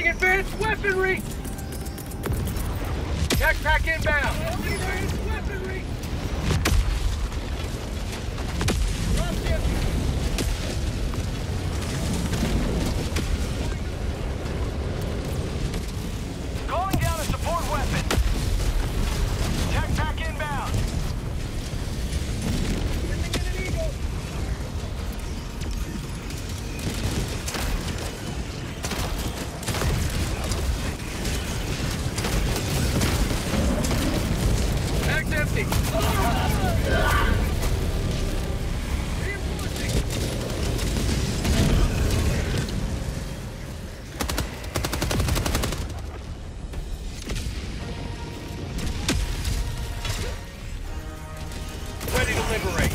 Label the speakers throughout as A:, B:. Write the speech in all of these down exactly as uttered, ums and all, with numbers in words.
A: Requesting advanced weaponry! Tech pack inbound! Advanced weaponry! Dropship! Calling down a support weapon! Tech pack inbound! Sending in an Eagle! Bag's empty! Reinforcing! Ready to liberate!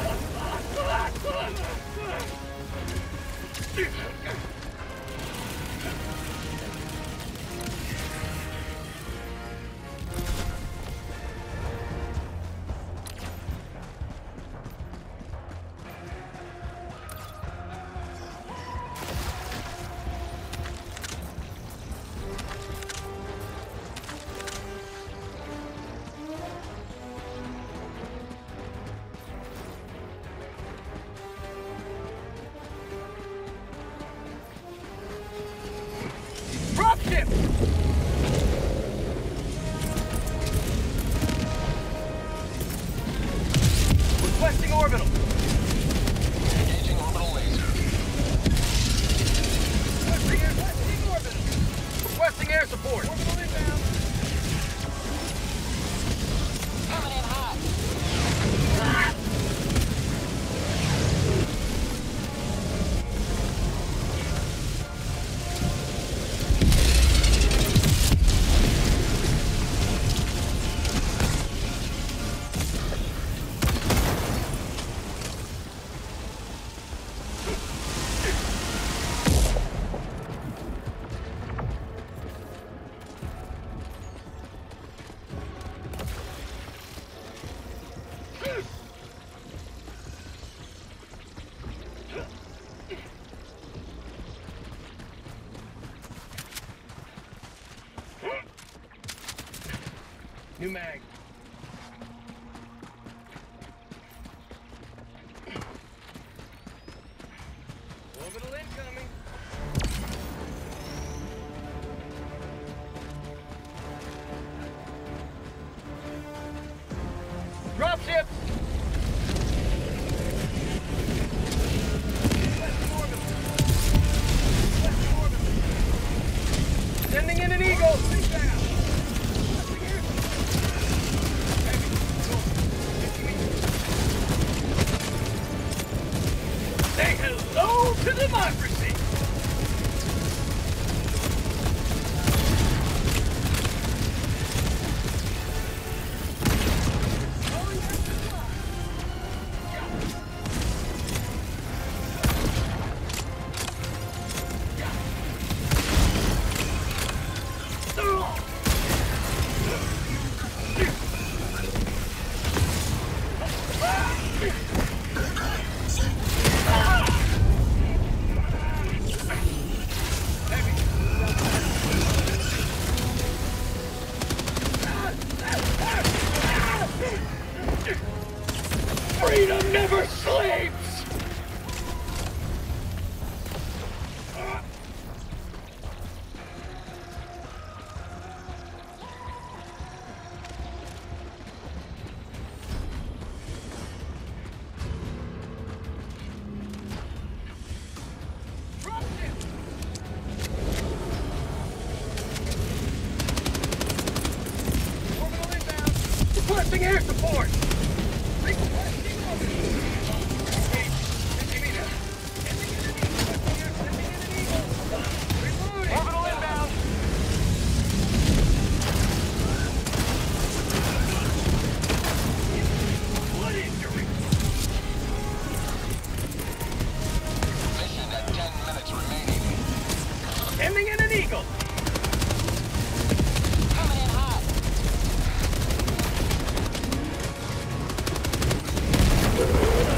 A: Dropship! Requesting orbital. Engaging orbital laser. Requesting air, requesting orbital. Requesting air support. Orbital inbound. Coming in hot. New mag. Orbital incoming. Dropship! Sending in an Eagle! Say hello to democracy! Freedom never sleeps! Orbital inbound! Requesting air support! Requesting orbital! Engage. fifty meters. Sending in an Eagle. Sending in an Eagle. Reloading! Orbital inbound! Blood injury!
B: Mission at ten minutes remaining.
A: Sending in an Eagle!
B: Coming in hot.
A: Ugh!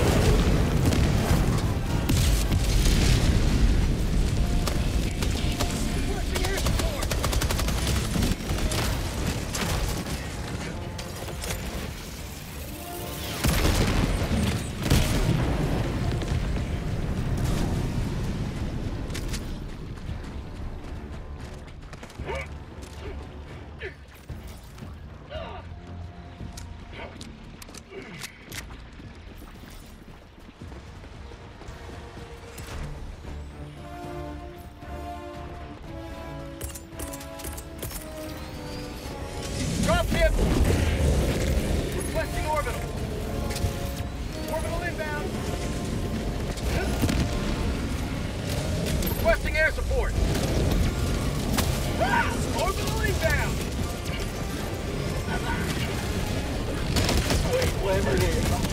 A: support. Orbital inbound.
C: Wait, Liberty.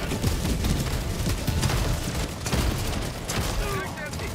A: Back empty.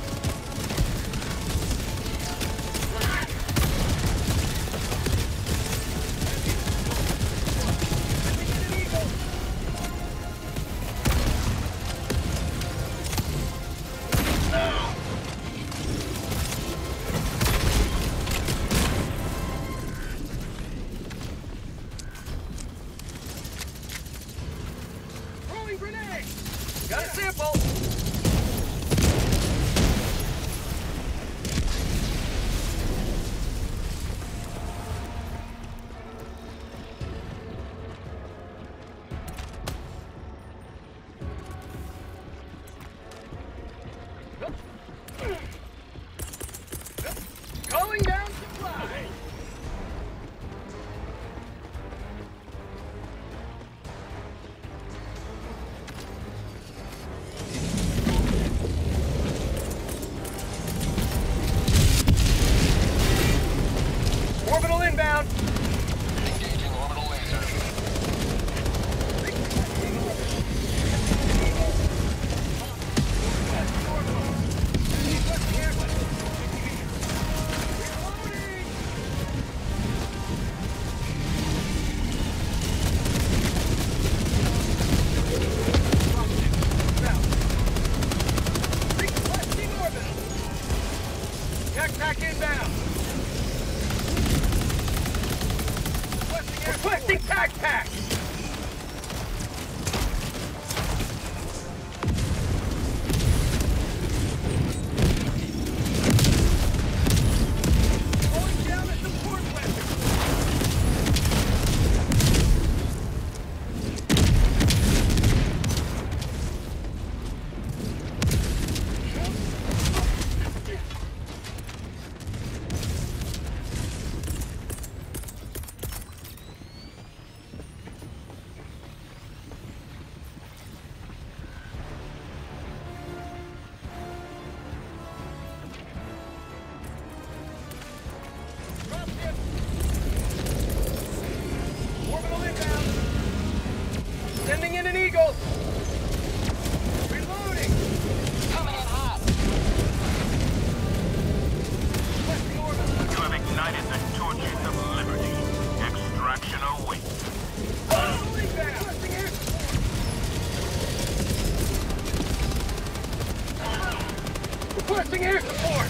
A: Throwing grenade. Got a sample. Calling down supply. Orbital inbound.
B: Engaging orbital laser.
A: Backpack inbound. Requesting tac pack. Going down the support weapon. Dropship. Orbital inbound. Sending in an Eagle. Reloading.
B: Coming in hot.
A: Requesting orbital.
D: You have ignited the torches of liberty. Extraction awaits.
A: Orbital inbound. Requesting air support. Requesting air support.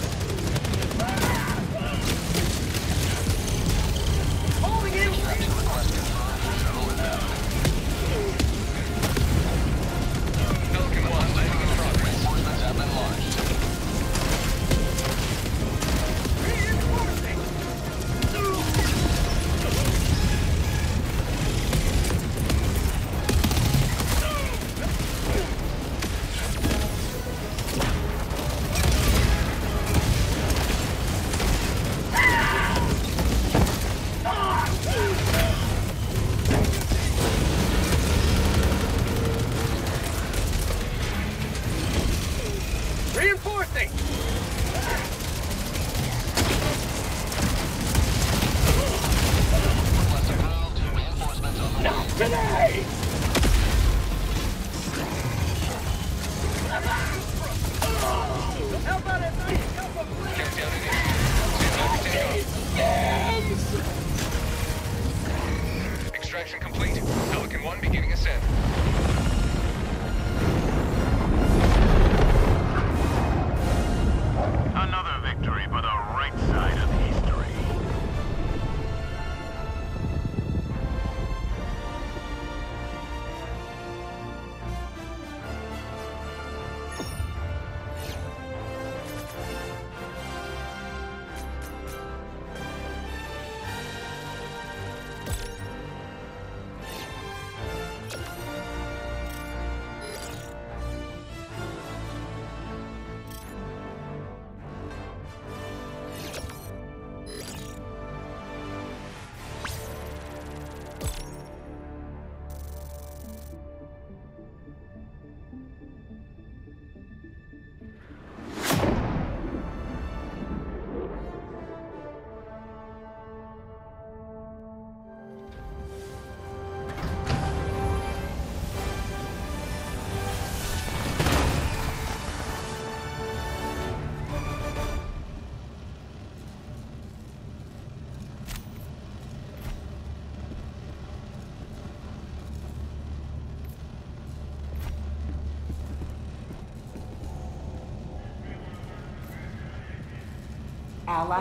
A: Calling in.
B: Extraction request confirmed. Shuttle inbound.
A: Pelican one, landing in progress.
B: Reinforcements have been launched.
A: Reinforcing. Reinforcing.
B: Request approved. Reinforcements on the way.
A: Today. How about a nice cup of
B: Countdown initiated.
A: extraction complete? Pelican one beginning ascent.
D: Another victory for the right side of history.
C: Ally